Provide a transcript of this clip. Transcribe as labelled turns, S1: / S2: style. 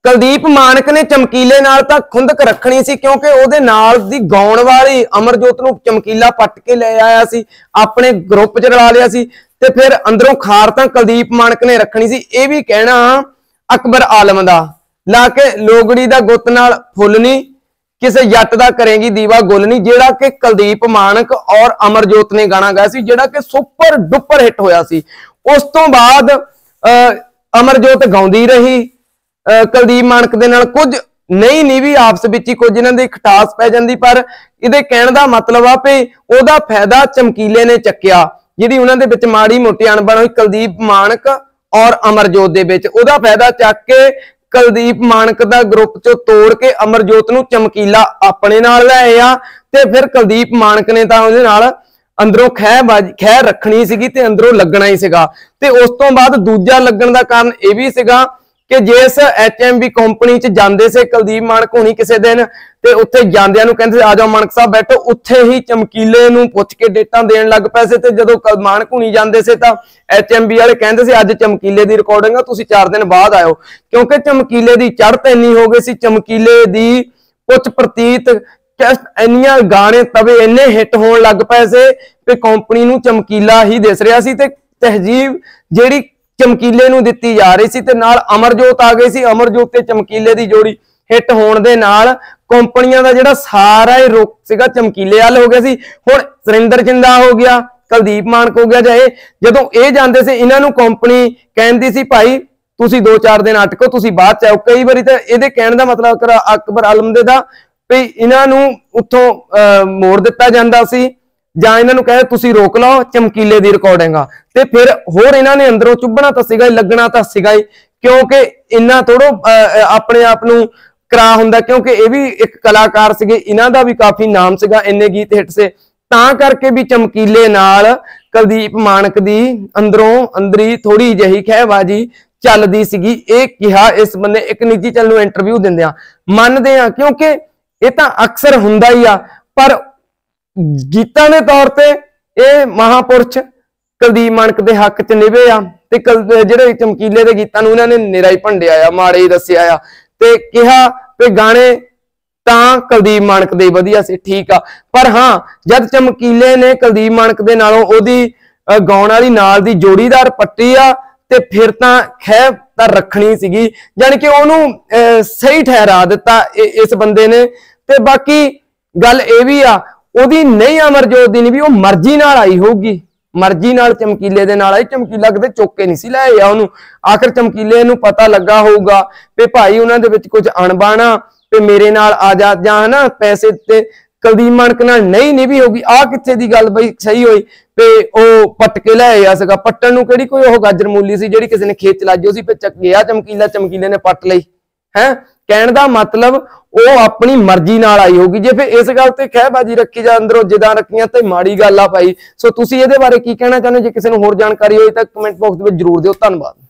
S1: ਕੁਲਦੀਪ ਮਾਨਕ ने चमकीले नाल तां खुंदक रखनी सी क्योंकि ਉਹਦੇ ਨਾਲ ਦੀ ਗਾਉਣ ਵਾਲੀ ਅਮਰਜੋਤ ਨੂੰ ਚਮकीला पट के ले आया सी, अपने ग्रुप च रला लिया सी ते फिर अंदरों खार तां कुलदीप मानक ने रखनी सी। यह भी कहना अकबर आलम दा ला के लोगड़ी दा गुत नाल फुल नहीं किसे जट दा करेगी दीवा गुल नहीं, जेड़ा कि कुलदीप मानक और अमरजोत ने गाना गाया सी, जेड़ा कि सुपर डुपर हिट होया सी। उस तो बाद अमरजोत गाउंदी रही कुलदीप मानक दे नाल, कुछ नहीं भी आपस विच ही कुछ इन्हां दी खटास पै जांदी, पर इहदे कहण दा मतलब आ भी ओहदा फायदा चमकीले ने चक्किया, जिहदी उन्हां दे विच माड़ी मोटी अणबण होई कुलदीप मानक और अमरजोत दे विच, ओहदा फायदा चक के कुलदीप मानक दा ग्रुप चों तोड़ के अमरजोत नूं चमकीला अपने नाल ले आया ते फिर कुलदीप मानक ने तां उहदे नाल अंदरों खैर रखनी सीगी ते अंदरों लगना ही सीगा। ते उस तो बाद दूजा लगन दा कारण यह भी सीगा कि जिस HMV कंपनी च जांदे से कुलदीप मानक होनी किसी दिन ते उत्थे जांदियां नूं कहंदे आ जाओ मानक साहब बैठो, उत्थे ही चमकीले नूं पुछ के डेटां देण लग पए से। ते जदों मानक होनी जांदे से तां HMV वाले कहंदे से अज चमकीले दी रिकॉर्डिंग आ, तुसीं 4 दिन बाद आयो, क्योंकि चमकीले दी चढ़त इन्नी हो गई सी, चमकीले दी कुछ प्रतीत इन्नियां गाने तवे इन्ने हिट होण लग पए से कि कंपनी नूं चमकीला ही दिस रिहा सी ते तहजीब जिहड़ी चमकीले नूं दित्ती जा रही सी ते नाल अमरजोत आ गई सी। अमरजोत ते चमकीले दी जोड़ी हिट होण दे नाल कंपनियां दा जिहड़ा सारा ही रुख सीगा चमकीले वाल हो गया सी। हुण सुरिंदर जिंदा हो गया, कुलदीप मानक हो गया, जाए जदों ये जांदे से इन्हां नूं कंपनी कहंदी सी भाई तुसीं 2-4 दिन अटको, तुसीं बाद च आओ। कई बारी तां इहदे कहण दा मतलब अकबर आलम दे दा भी इन्हां नूं उत्थों मोड़ दित्ता जांदा सी जां इन्हां नूं कहे तुसीं रोक लो चमकीले दी रिकॉर्डिंग आ, ते फिर होर इन्हां ने अंदरों चुभना तां सीगा ही, लगना तां सीगा ही, क्योंकि इन्ना थोड़ो अपने आप नूं करा हुंदा, क्योंकि ये भी एक कलाकार सीगे, इन्हां दा भी काफी नाम सीगा, इन्ने गीत हिट से, तां करके भी चमकीले नाल कुलदीप मानक दी अंदरों अंदरी थोड़ी जही खहबाजी चलदी सीगी। ये किहा इस बंदे एक निजी चैनल नूं इंटरव्यू दिंदे आ, मनदे आ क्योंकि ये तां अक्सर हुंदा ही आ, पर गीतां दे तौर ते ये महापुरुष कुलदीप मानक दे हक च निभे आ ते जिहड़े चमकीले दे गीतां नूं इन्हां ने निरा ही भंडिया आ, माड़े ही दस्सिया आ ते किहा कि गाने तां कुलदीप मानक दे वधिया सी, ठीक आ। पर हां जद चमकीले ने कुलदीप मानक दे नालों ओहदी गाउण वाली नाल दी जोड़ीदार पट्टी आ ते फिर तां खैर तां रखनी सीगी, जानी कि ओहनूं सही ठहरा दित्ता इस बंदे ने। ते बाकी गल ये भी आ ओहदी नहीं अमरजोत दी नहीं भी, ओह मर्जी नाल आई होगी, मर्जी नाल चमकीले दे नाल आई, चमकीला किते चुक के नहीं सी ले आया ओहनूं। आखिर चमकीले नूं पता लगा होऊगा कि भाई उन्हां दे विच कुछ अणबण आ ते मेरे नाल आ जा जां है ना पैसे ते कुलदीप मानक नाल नहीं भी होगी। आ कित्थे दी गल बई सही होई ते ओह पट के ले आया सीगा, पट्टण नूं किहड़ी कोई ओह गाजर मूली सी जिहड़ी किसी ने खेत च लाजी सी पे चक गया चमकीला, चमकीले ने पट लई है। कहण दा मतलब ओह अपनी मर्जी नाल आई होगी। जे फिर इस गल ते खहबाजी रखी जा अंदरों जिदां रखियां ते माड़ी गल आ भाई। सो तुसीं इहदे बारे की कहना चाहुंदे, जे किसी नूं होर जानकारी होई तां कमेंट बॉक्स विच जरूर दिओ। धन्नवाद।